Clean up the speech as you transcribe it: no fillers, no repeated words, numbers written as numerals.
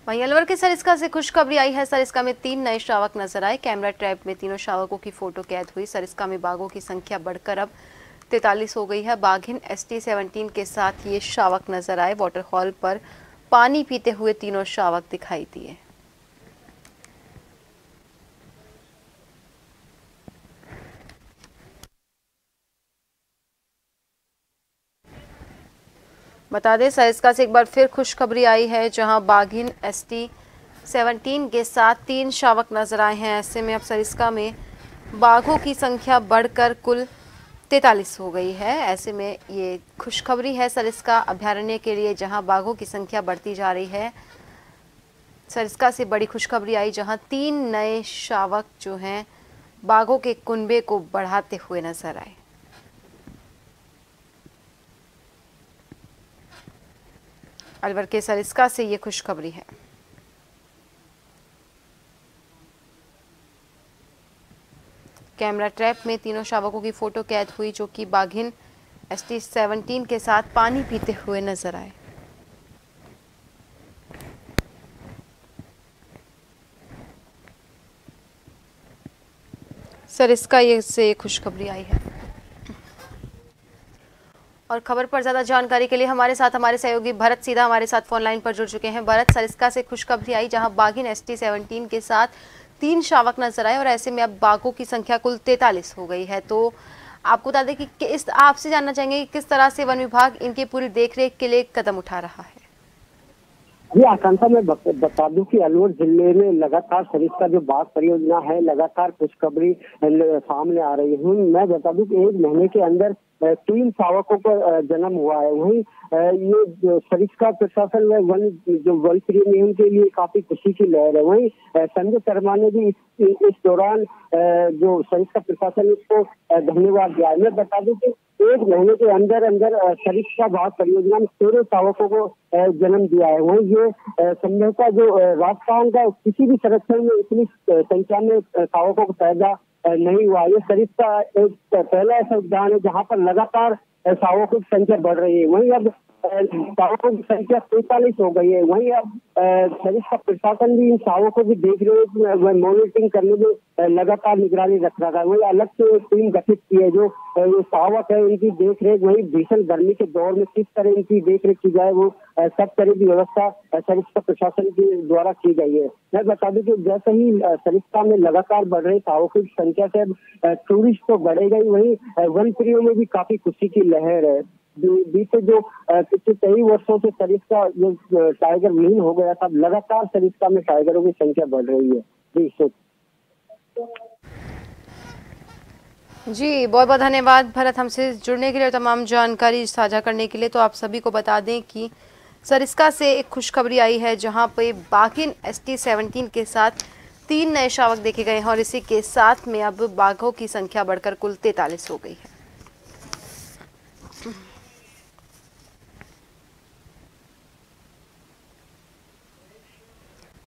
वहीं अलवर के सरिस्का से खुशखबरी आई है। सरिस्का में 3 नए शावक नजर आए। कैमरा ट्रैप में तीनों शावकों की फोटो कैद हुई। सरिस्का में बाघों की संख्या बढ़कर अब 43 हो गई है। बाघिन ST-17 के साथ ये शावक नजर आए। वाटरफॉल पर पानी पीते हुए तीनों शावक दिखाई दिए। बता दें, सरिस्का से एक बार फिर खुशखबरी आई है, जहां बाघिन ST-17 के साथ 3 शावक नजर आए हैं। ऐसे में अब सरिस्का में बाघों की संख्या बढ़कर कुल 43 हो गई है। ऐसे में ये खुशखबरी है सरिस्का अभयारण्य के लिए, जहां बाघों की संख्या बढ़ती जा रही है। सरिस्का से बड़ी खुशखबरी आई, जहां 3 नए शावक जो हैं बाघों के कुनबे को बढ़ाते हुए नजर आए। अलवर के सरिस्का से ये खुशखबरी है। कैमरा ट्रैप में तीनों शावकों की फोटो कैद हुई, जो कि बाघिन ST-17 के साथ पानी पीते हुए नजर आए। सरिस्का से खुशखबरी आई है। और खबर पर ज्यादा जानकारी के लिए हमारे सहयोगी भरत सीधा हमारे साथ फोन लाइन पर जुड़ चुके हैं। भरत, सरिस्का से खुशखबरी आई, जहां बाघिन ST-17 के साथ 3 शावक नजर आए और ऐसे में अब बाघों की संख्या कुल 43 हो गई है। तो आपको बता दें कि आपसे जानना चाहेंगे कि किस तरह से वन विभाग इनकी पूरी देखरेख के लिए कदम उठा रहा है। जी आकांक्षा, मैं बता दूं कि अलवर जिले में लगातार सरिस्का जो बाघ परियोजना है, लगातार खुशखबरी सामने आ रही है। मैं बता दूं कि 1 महीने के अंदर 3 शावकों का जन्म हुआ है। वहीं ये सरिस्का प्रशासन व वन प्रेमी उनके लिए काफी खुशी की लहर है। वहीं संजय शर्मा ने भी इस दौरान जो सरिस्का प्रशासन को धन्यवाद दिया। मैं बता दूं कि 1 महीने के अंदर अंदर सरिस्का बाघ परियोजना में 13 शावकों को जन्म दिया है। वहीं ये संभवतः जो राजस्थान का किसी भी संरक्षण में इतनी संख्या में शावकों को पैदा नहीं हुआ। ये सरिस्का एक पहला ऐसा उद्यान है जहाँ पर लगातार शावकों की संख्या बढ़ रही है। वहीं अब शावकों की संख्या 43 हो गई है। वहीं अब सरिस्का प्रशासन भी इन शावकों की देखरेख मॉनिटरिंग करने में लगातार निगरानी रख रहा है। वही अलग से टीम गठित की है, जो शावक है इनकी देखरेख, वही भीषण गर्मी के दौर में किस तरह इनकी देखरेख की जाए, वो सब तरह की व्यवस्था सरिस्का प्रशासन के द्वारा की गई है। मैं बता दूं कि जैसे ही सरिस्का में लगातार बढ़ रहे शावकों की संख्या से टूरिस्ट तो बढ़ेगा ही, वही वन प्रियों में भी काफी खुशी की लहर है। बीते जो पिछले कई वर्षों से सरिस्का जो टाइगर विलीन हो गया था, लगातार सरिस्का में टाइगरों की संख्या बढ़ रही है। जी बहुत बहुत धन्यवाद भरत, हमसे जुड़ने के लिए, तमाम जानकारी साझा करने के लिए। तो आप सभी को बता दें कि सरिस्का से एक खुशखबरी आई है, जहां पे बाघिन ST-17 के साथ 3 नए शावक देखे गए हैं और इसी के साथ में अब बाघों की संख्या बढ़कर कुल 43 हो गई है।